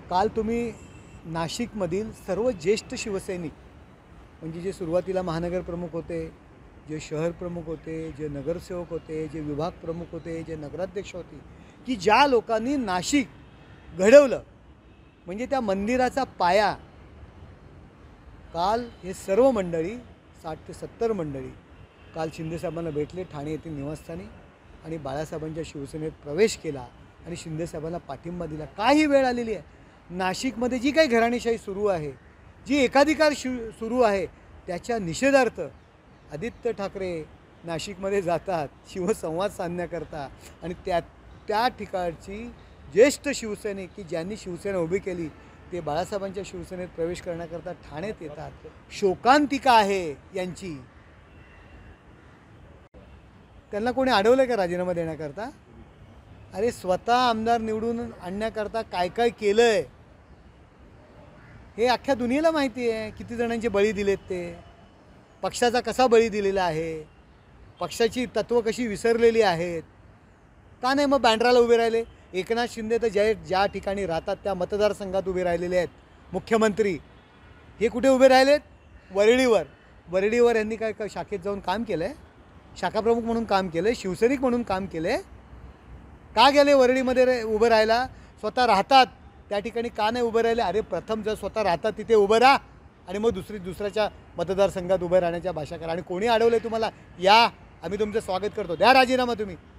काल तुम्ही नाशिकमधील सर्व ज्येष्ठ शिवसैनिक म्हणजे जे सुरुवातीला महानगर प्रमुख होते, जे शहर प्रमुख होते, जे नगरसेवक होते, जे विभाग प्रमुख होते, जे नगराध्यक्ष होते, की ज्या लोकांनी नाशिक घडवलं म्हणजे त्या मंदिराचा पाया, काल हे सर्व मंडळी 60 ते 70 मंडळी काल शिंदेसाहेबांना भेटले ठाणे येथील निवासस्थानी आणि बाळासाहेबांच्या शिवसेनेत प्रवेश केला आणि शिंदेसाहेबांना पाठिंबा दिला. काही वेळ आलेली आहे. नाशिकमध्ये जी काही घराणेशाही सुरू आहे, जी एकाधिकार सुरू आहे, त्याच्या निषेधार्थ आदित्य ठाकरे नाशिकमध्ये जातात शिवसंवाद साधण्याकरता आणि त्या ठिकाणची ज्येष्ठ शिवसैनिक की ज्यांनी शिवसेना उभी केली ते बाळासाहेबांच्या शिवसेनेत प्रवेश करण्याकरता ठाण्यात येतात. शोकांतिका आहे यांची. त्यांना कोणी अडवलं का राजीनामा देण्याकरता? अरे स्वतः आमदार निवडून आणण्याकरता काय काय केलं आहे हे अख्ख्या दुनियेला माहिती आहे. किती जणांचे बळी दिलेत ते, पक्षाचा कसा बळी दिलेला आहे, पक्षाची तत्त्व कशी विसरलेली आहेत. का नाही मग बँड्राला उभे राहिले? एकनाथ शिंदे तर ज्या ठिकाणी राहतात त्या मतदारसंघात उभे राहिलेले आहेत. मुख्यमंत्री हे कुठे उभे राहिलेत? वरळीवर यांनी काय शाखेत जाऊन काम केलं आहे? शाखाप्रमुख म्हणून काम केलं आहे, शिवसैनिक म्हणून काम केलं आहे. का गेले वरळीमध्ये उभं राहायला? स्वतः राहतात त्या ठिकाणी का नाही उभं राहिले? अरे प्रथम जर स्वतः राहतात तिथे उभं राहा आणि मग दुसऱ्याच्या मतदारसंघात उभं राहण्याच्या भाषा करा. आणि कोणी अडवलं तुम्हाला? या, आम्ही तुमचं स्वागत करतो, द्या राजीनामा तुम्ही.